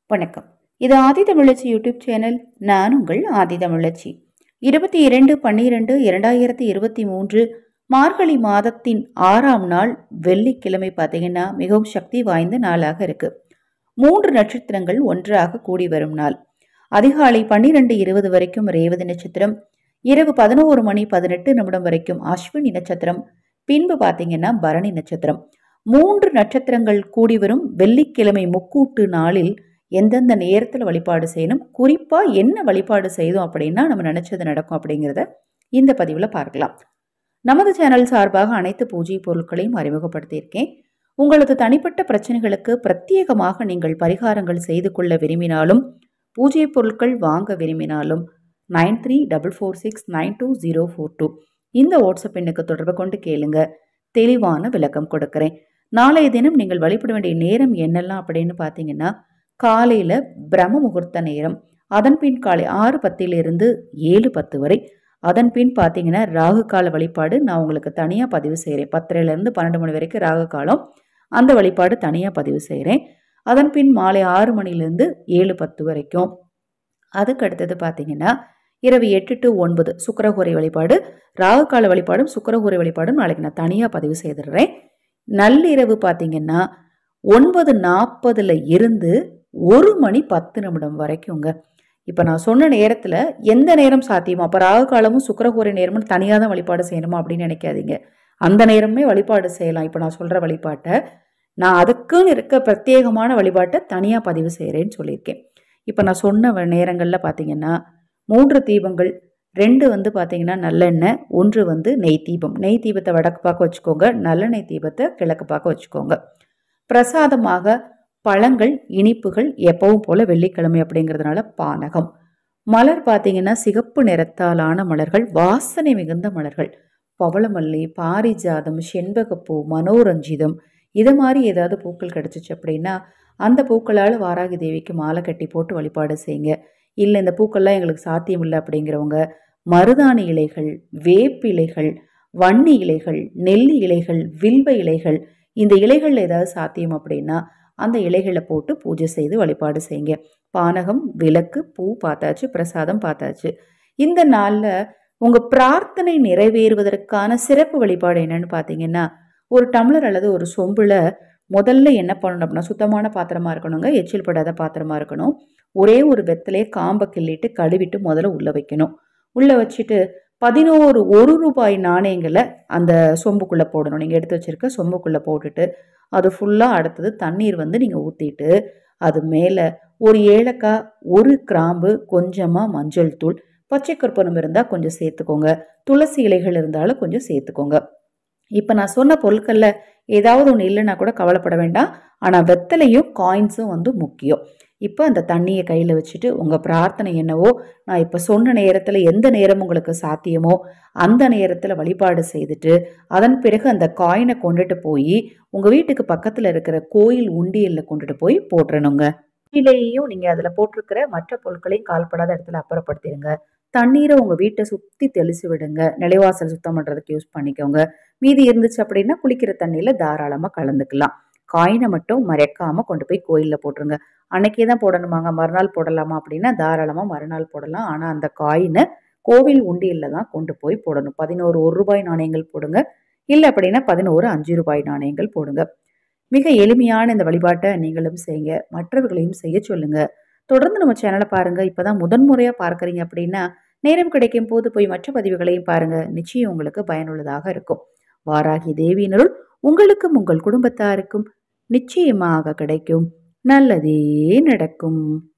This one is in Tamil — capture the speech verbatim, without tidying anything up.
வணக்கம். இது ஆதி தமிழச்சி யூடியூப் சேனல். நான் உங்கள் ஆதி தமிழச்சி. இருபத்தி இரண்டு பன்னிரண்டு இரண்டாயிரத்தி இருபத்தி மூன்று மார்கழி மாதத்தின் ஆறாம் நாள் வெள்ளிக்கிழமை பார்த்தீங்கன்னா மிகவும் சக்தி வாய்ந்த நாளாக இருக்கு. மூன்று நட்சத்திரங்கள் ஒன்றாக கூடி வரும் நாள். அதிகாலை பன்னிரண்டு இருபது வரைக்கும் ரேவதி நட்சத்திரம், இரவு பதினோரு மணி பதினெட்டு நிமிடம் வரைக்கும் அஸ்வினி நட்சத்திரம், பின்பு பார்த்தீங்கன்னா பரணி நட்சத்திரம். மூன்று நட்சத்திரங்கள் கூடி வரும் வெள்ளிக்கிழமை முக்கூட்டு நாளில் எந்தெந்த நேரத்தில் வழிபாடு செய்யணும், குறிப்பாக என்ன வழிபாடு செய்தோம் அப்படின்னா நம்ம நினைச்சது நடக்கும் அப்படிங்கிறத இந்த பதிவில் பார்க்கலாம். நமது சேனல் சார்பாக அனைத்து பூஜை பொருட்களையும் அறிமுகப்படுத்தியிருக்கேன். உங்களது தனிப்பட்ட பிரச்சனைகளுக்கு பிரத்யேகமாக நீங்கள் பரிகாரங்கள் செய்து கொள்ள விரும்பினாலும், பூஜை பொருட்கள் வாங்க விரும்பினாலும் nine three double four six nine two zero four two இந்த வாட்ஸ்அப் எண்ணுக்கு தொடர்பு கொண்டு கேளுங்க. தெளிவான விளக்கம் கொடுக்குறேன். நாளைய தினம் நீங்கள் வழிபட வேண்டிய நேரம் என்னெல்லாம் அப்படின்னு பார்த்தீங்கன்னா, காலையில் பிரம்ம முகூர்த்த நேரம், அதன் பின் காலை ஆறு பத்திலிருந்து ஏழு பத்து வரை, அதன் பின் பார்த்தீங்கன்னா ராகு கால வழிபாடு நான் உங்களுக்கு தனியாக பதிவு செய்கிறேன். பத்தரைலேருந்து பன்னெண்டு மணி வரைக்கும் ராகு காலம், அந்த வழிபாடு தனியாக பதிவு செய்கிறேன். அதன் பின் மாலை ஆறு மணிலேருந்து ஏழு பத்து வரைக்கும். அதுக்கு அடுத்தது பார்த்தீங்கன்னா இரவு எட்டு டு ஒன்பது சுக்கரஹோரை வழிபாடு, ராகு கால வழிபாடும் சுக்கரஹோரை வழிபாடும் நாளைக்கு நான் தனியாக பதிவு செய்திடுறேன். நள்ளிரவு பார்த்தீங்கன்னா ஒன்பது நாற்பதுல இருந்து ஒரு மணி பத்து நிமிடம் வரைக்குங்க. இப்போ நான் சொன்ன நேரத்தில் எந்த நேரம் சாத்தியமோ, அப்போ ராகு காலமும் சுக்கரஹோரை நேரமும் தனியாக தான் வழிபாடு செய்யணுமா அப்படின்னு நினைக்காதீங்க. அந்த நேரமே வழிபாடு செய்யலாம். இப்போ நான் சொல்கிற வழிபாட்டை நான் அதுக்குன்னு இருக்க பிரத்யேகமான வழிபாட்டை தனியாக பதிவு செய்கிறேன்னு சொல்லியிருக்கேன். இப்போ நான் சொன்ன நேரங்களில் பார்த்தீங்கன்னா மூன்று தீபங்கள், ரெண்டு வந்து பார்த்தீங்கன்னா நல்லெண்ணெய், ஒன்று வந்து நெய் தீபம். நெய் தீபத்தை வடக்கு பார்க்க வச்சுக்கோங்க, நல்லெண்ணெய் தீபத்தை கிழக்கு பார்க்க வச்சுக்கோங்க. பிரசாதமாக பழங்கள், இனிப்புகள், எப்பவும் போல வெள்ளிக்கிழமை அப்படிங்கிறதுனால பானகம். மலர் பார்த்தீங்கன்னா சிகப்பு நிறத்தாலான மலர்கள், வாசனை மிகுந்த மலர்கள், பவளமல்லி, பாரிஜாதம், செண்பகப்பூ, மனோரஞ்சிதம், இதை மாதிரி ஏதாவது பூக்கள் கிடச்சிச்சு அப்படின்னா அந்த பூக்களால் வாராகி தேவிக்கு மாலை கட்டி போட்டு வழிபாடு செய்யுங்க. இல்லை இந்த பூக்கள்லாம் எங்களுக்கு சாத்தியம் இல்லை அப்படிங்கிறவங்க மருதாணி இலைகள், வேப்பிலைகள், வன்னி இலைகள், நெல்லி இலைகள், வில்வ இலைகள், இந்த இலைகள் ஏதாவது சாத்தியம் அப்படின்னா அந்த இலைகளை போட்டு பூஜை செய்து வழிபாடு செய்யுங்க. பானகம், விளக்கு, பூ பார்த்தாச்சு, பிரசாதம் பார்த்தாச்சு. இந்த நாளில் உங்கள் பிரார்த்தனை நிறைவேறுவதற்கான சிறப்பு வழிபாடு என்னன்னு பார்த்தீங்கன்னா, ஒரு டம்ளர் அல்லது ஒரு சொம்பில் முதல்ல என்ன பண்ணணும் அப்படின்னா, சுத்தமான பாத்திரமா இருக்கணுங்க, எச்சில் படாத பாத்திரமா இருக்கணும். ஒரே ஒரு வெத்தலையை காம்பை கிள்ளிட்டு கழுவிட்டு முதல்ல உள்ளே வைக்கணும். உள்ளே வச்சுட்டு பதினோரு ஒரு ரூபாய் நாணயங்களை அந்த சொம்புக்குள்ளே போடணும். நீங்கள் எடுத்து வச்சிருக்க சொம்புக்குள்ளே போட்டுட்டு அது ஃபுல்லாக அடுத்தது தண்ணீர் வந்து நீங்கள் ஊற்றிட்டு அது மேலே ஒரு ஏலக்காய், ஒரு கிராம்பு, கொஞ்சமாக மஞ்சள் தூள், பச்சை கற்பூரம் இருந்தால் கொஞ்சம் சேர்த்துக்கோங்க, துளசி இலைகள் இருந்தாலும் கொஞ்சம் சேர்த்துக்கோங்க. இப்போ நான் சொன்ன பொருட்களில் ஏதாவது ஒன்று இல்லைன்னா கூட கவலைப்பட வேண்டாம். ஆனால் வெத்தலையும் காயின்ஸும் வந்து முக்கியம். இப்போ அந்த தண்ணியை கையில் வச்சுட்டு உங்கள் பிரார்த்தனை என்னவோ, நான் இப்போ சொன்ன நேரத்தில் எந்த நேரம் உங்களுக்கு சாத்தியமோ அந்த நேரத்தில் வழிபாடு செய்துட்டு அதன் பிறகு அந்த காயினை கொண்டுட்டு போய் உங்கள் வீட்டுக்கு பக்கத்தில் இருக்கிற கோயில் உண்டியலில் கொண்டுட்டு போய் போட்டுறணுங்க. கீழேயும் நீங்கள் அதில் போட்டிருக்கிற மற்ற பொருட்களையும் கால்படாத இடத்துல அப்புறப்படுத்திடுங்க. தண்ணீரை உங்கள் வீட்டை சுற்றி தெளிச்சு விடுங்க. நிலைவாசல் சுத்தம் பண்ணுறதுக்கு யூஸ் பண்ணிக்கோங்க. மீதி இருந்துச்சு அப்படின்னா குளிக்கிற தண்ணியில் தாராளமாக கலந்துக்கலாம். காயினை மட்டும் மறைக்காமல் கொண்டு போய் கோயிலில் போட்டுருங்க. அன்னைக்கே தான் போடணுமாங்க, மறுநாள் போடலாமா அப்படின்னா தாராளமாக மறுநாள் போடலாம். ஆனால் அந்த காயினை கோவில் உண்டியலில் தான் கொண்டு போய் போடணும். பதினோரு ஒரு ரூபாய் நாணயங்கள் போடுங்க, இல்லை அப்படின்னா பதினோரு அஞ்சு ரூபாய் நாணயங்கள் போடுங்க. மிக எளிமையான இந்த வழிபாட்டை நீங்களும் செய்யுங்க, மற்றவர்களையும் செய்ய சொல்லுங்க. தொடர்ந்து நம்ம சேனலை பாருங்க. இப்போதான் முதன்முறையாக பார்க்குறீங்க அப்படின்னா நேரம் கிடைக்கும் போது போய் மற்ற பதிவுகளையும் பாருங்க. நிச்சயம் உங்களுக்கு பயனுள்ளதாக இருக்கும். வாராகி தேவியினருள் உங்களுக்கும் உங்கள் குடும்பத்தாருக்கும் நிச்சயமாக கிடைக்கும். நல்லதே நடக்கும்.